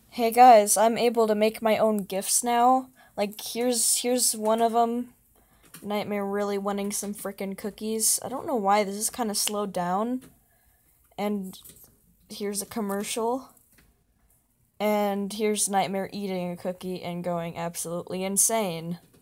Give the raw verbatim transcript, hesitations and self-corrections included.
Hey guys, I'm able to make my own gifts now. Like, here's here's one of them. Nightmare really wanting some frickin' cookies. I don't know why this is kind of slowed down. And here's a commercial. And here's Nightmare eating a cookie and going absolutely insane.